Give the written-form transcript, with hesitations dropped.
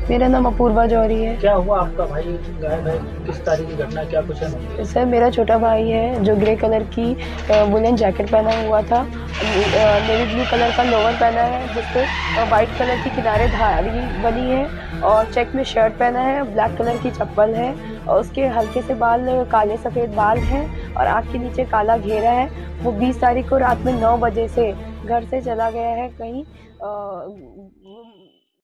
मेरा नाम अपूर्वा जौहरी है। क्या हुआ, आपका भाई गायब है, किस तारीख की घटना, क्या कुछ है? सर, मेरा छोटा भाई है जो ग्रे कलर की वुलन जैकेट पहना हुआ था, नेवी ब्लू कलर का लोअर पहना है जिस पे वाइट कलर की किनारे धारी बनी है, और चेक में शर्ट पहना है, ब्लैक कलर की चप्पल है, और उसके हल्के से बाल काले सफ़ेद बाल हैं और आँख के नीचे काला घेरा है। वो 20 तारीख को रात में 9 बजे से घर से चला गया है कहीं